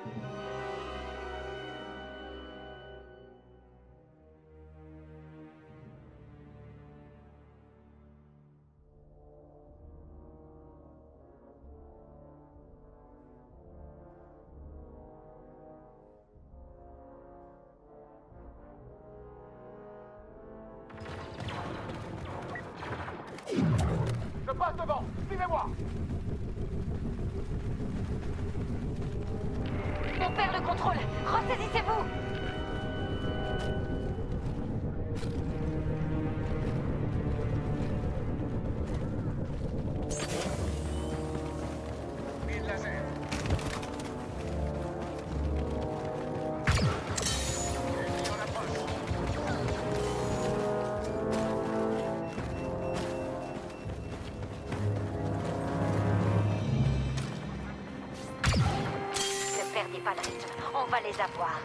Je passe devant, suivez-moi. On perd le contrôle. Ressaisissez-vous. Mine laser. Ennemi en approche. Ne perdez pas le rythme. On va les avoir.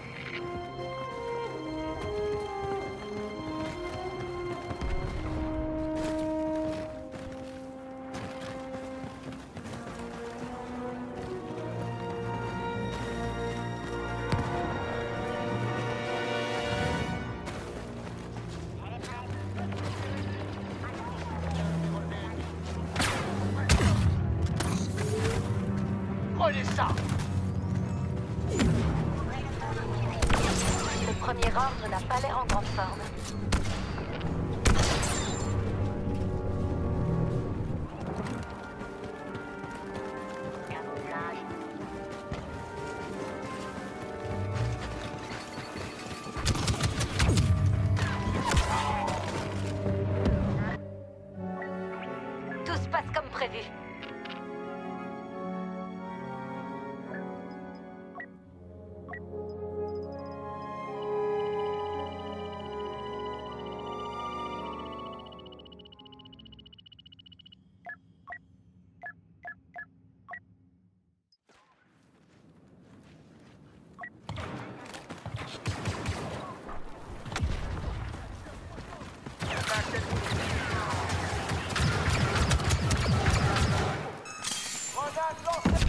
Prenez ça. Le premier ordre n'a pas l'air en grande forme. Tout se passe comme prévu. Grenade lancée.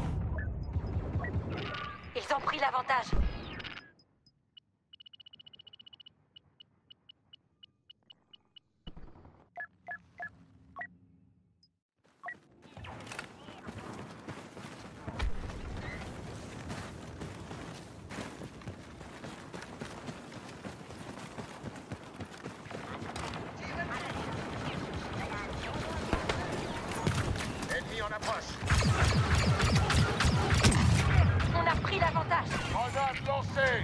Ils ont pris l'avantage. Ennemi en approche. On a pris l'avantage. Grenade lancée.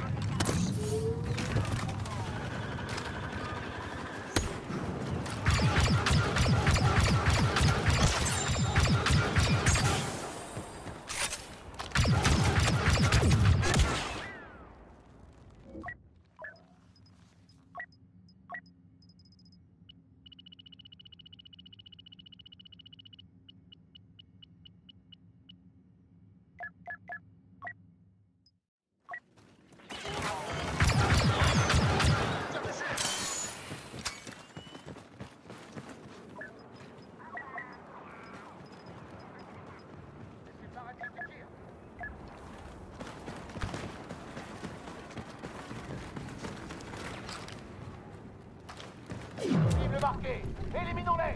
Cible marquée. Éliminons-les.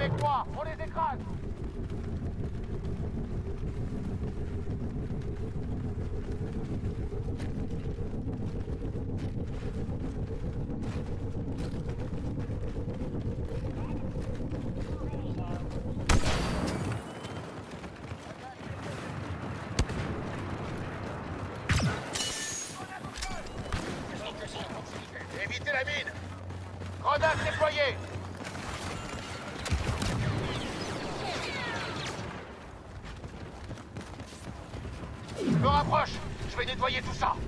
Avec moi, on les écrase. Évitez la mine. Grenade déployée. Je me rapproche. Je vais nettoyer tout ça.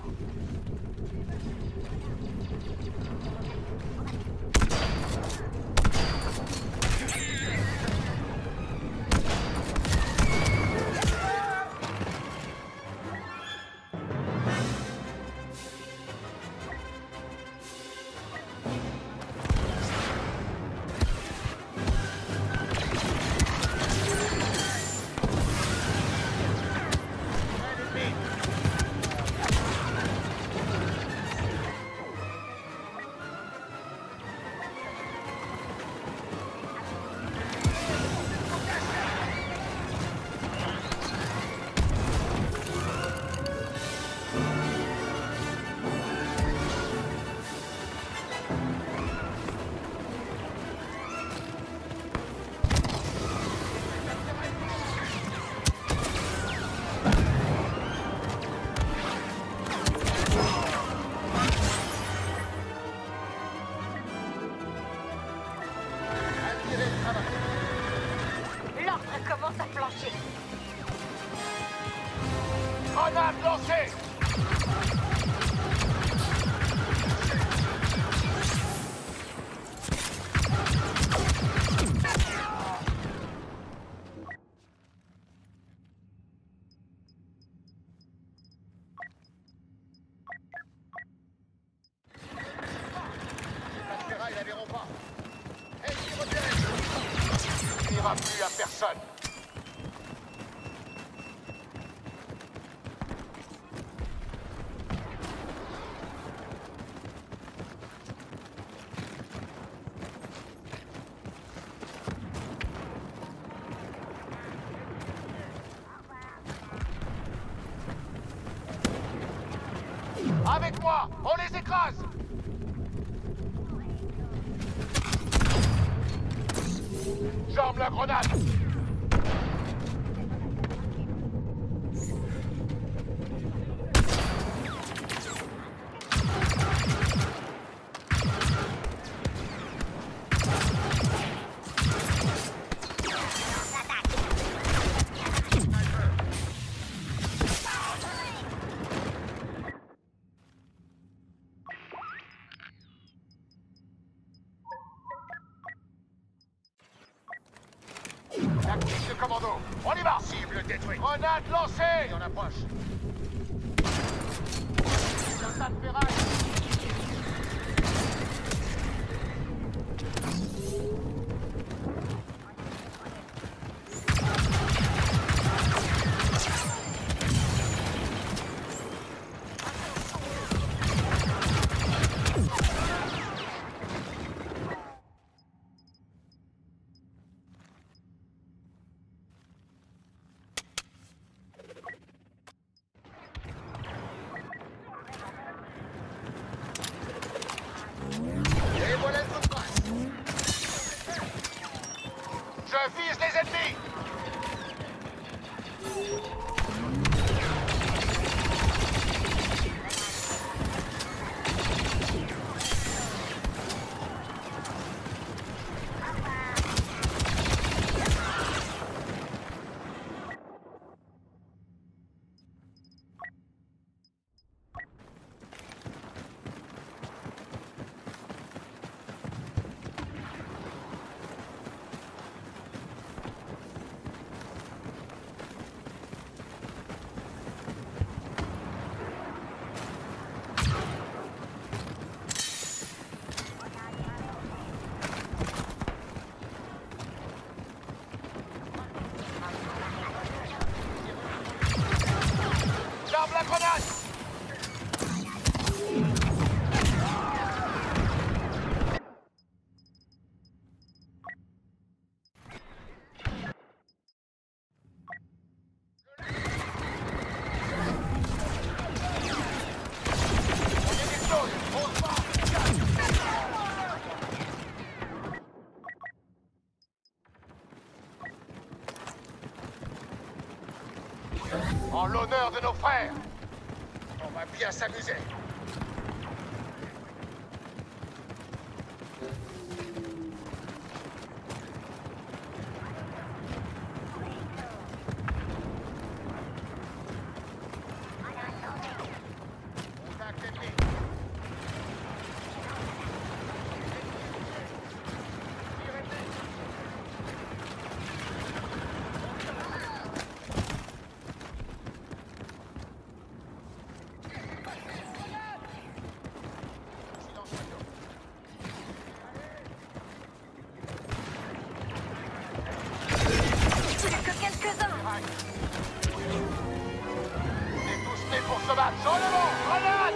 L'ordre commence à flancher. Grenade lancée. La ferraille la verront pas. Elle n'ira plus à personne. Avec moi, on les écrase. J'arme la grenade. Tactique de commando. On y va. Cible détruite. Grenade lancée. Et on approche. Un tas de ferraille. Et voilà le coup de passe. Je vise les ennemis. bien s'amuser. Contact ennemi. Que quelques-uns. On est tous nés pour se battre. Sur le vent, grenade!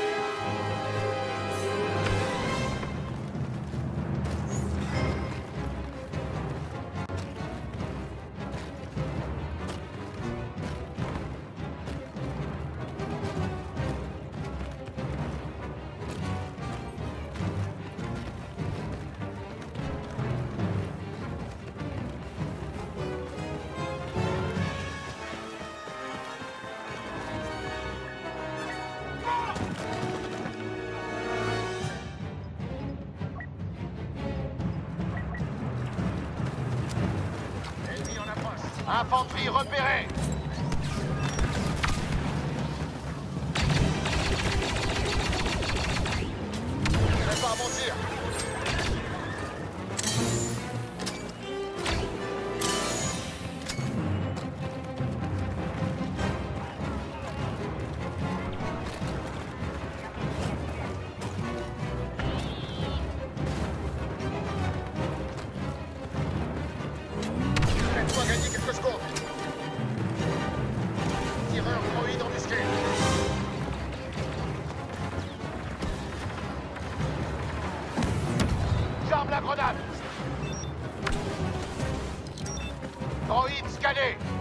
Ennemi en approche. Infanterie repérée. Prépare mon tir. Laisse-moi gagner quelques secondes. Tireur droïde embusqué. J'arme la grenade. Droïde scanné.